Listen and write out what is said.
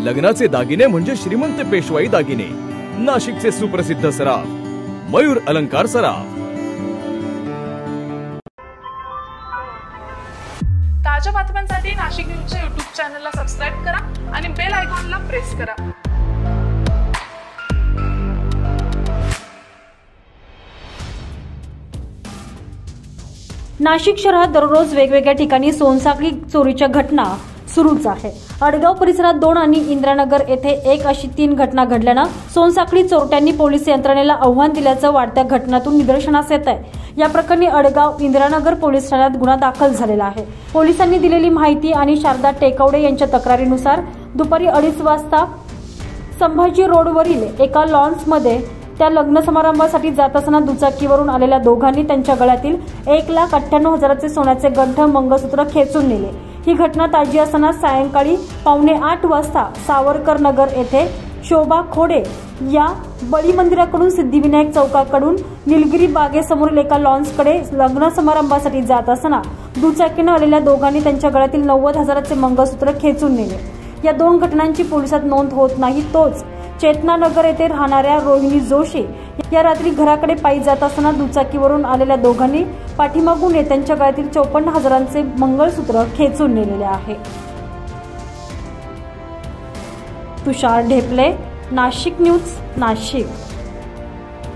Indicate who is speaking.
Speaker 1: लग्नाचे दागिने म्हणजे श्रीमंत पेशवाई दागिने। नाशिकचे सुप्रसिद्ध सराफ मयूर अलंकार सराफ।
Speaker 2: ताज्या बातम्यांसाठी नाशिक न्यूजच्या YouTube चॅनलला सबस्क्राइब करा आणि बेल आयकॉनला प्रेस करा।
Speaker 3: नाशिक शहरात दररोज वेगवेगळ्या ठिकाणी सोनसाखळी चोरीच्या घटना सुरूच आहे। अडगाव परिसरात 2 आणि इंदिरानगर येथे 1 अशी 3 घटना घडल्यानं सोनसाखळी चोरट्यांनी पोलीस यंत्रणेला आव्हान दिल्याचं वाढत्या घटनातून निदर्शनास येत आहे। या प्रकरणी अडगाव इंदिरानगर पोलीस ठाण्यात गुन्हा दाखल झालेला आहे। पोलिसांनी दिलेली माहिती आणि शारदा टेकवडे यांच्या तक्रारीनुसार दुपारी 2:30 वाजता संभाजी रोडवरील एका लॉन्समध्ये त्या लग्न समारंभासाठी जात असताना दुचाकीवरून आलेल्या दोघांनी त्यांच्या गळ्यातील 1,98,000चे सोन्याचे गंठ मंगळसूत्र खेचून नेले। ही घटना ताजी असताना सायंकाळी 7:45 वाजता सावरकर नगर येथे शोभा खोडे या बळी मंदिराकडून सिद्धिविनायक चौकाकडून निलगिरी बागेसमोरील एका लॉन्सकडे लग्न समारंभासाठी जात असताना दुचाकीने आलेल्या दोघांनी त्यांच्या गळ्यातील 90,000चे मंगळसूत्र खेचून नेले। या 2 घटनांची पोलिसात नोंद होत नाही। तोच चेतनानगर येथे राहणाऱ्या रोहिणी जोशी या रात्री घराकडे पायी जात असताना दुचाकीवरून आलेल्या दोघांनी पाठीमागून त्यांच्या गळ्यातील 54,000चे मंगळसूत्र खेचून नेलेले आहे। तुषार ढेपले, नाशिक न्यूज, नाशिक।